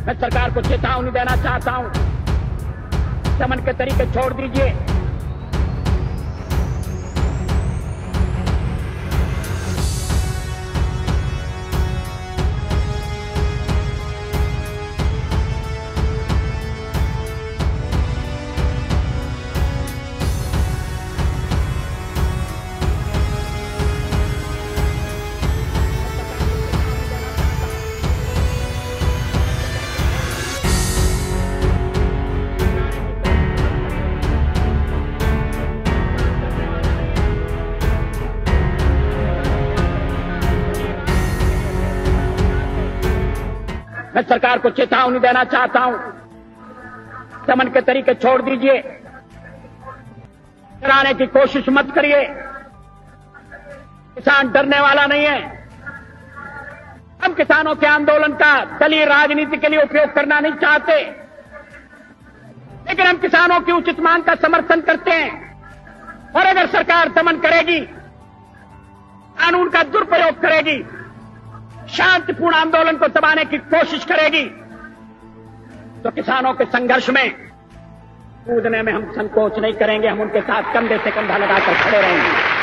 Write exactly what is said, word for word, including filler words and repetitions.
मैं सरकार को चेतावनी देना चाहता हूं, दमन के तरीके छोड़ दीजिए। मैं सरकार को चेतावनी देना चाहता हूं, दमन के तरीके छोड़ दीजिए, डराने की कोशिश मत करिए। किसान डरने वाला नहीं है। हम किसानों के आंदोलन का दलीय राजनीति के लिए उपयोग करना नहीं चाहते, लेकिन हम किसानों की उचित मांग का समर्थन करते हैं। और अगर सरकार दमन करेगी, कानून का दुरुपयोग करेगी, शांतिपूर्ण आंदोलन को दबाने की कोशिश करेगी, तो किसानों के संघर्ष में कूदने में हम संकोच नहीं करेंगे। हम उनके साथ कंधे से कंधा लगाकर खड़े रहेंगे।